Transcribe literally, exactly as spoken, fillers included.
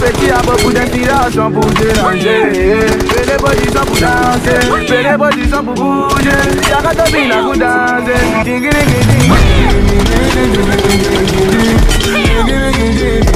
petit à beaucoup d'inspiration pour déranger. Fais les positions pour danser, fais les positions pour bouger. Y'a qu'à te bien pour danser.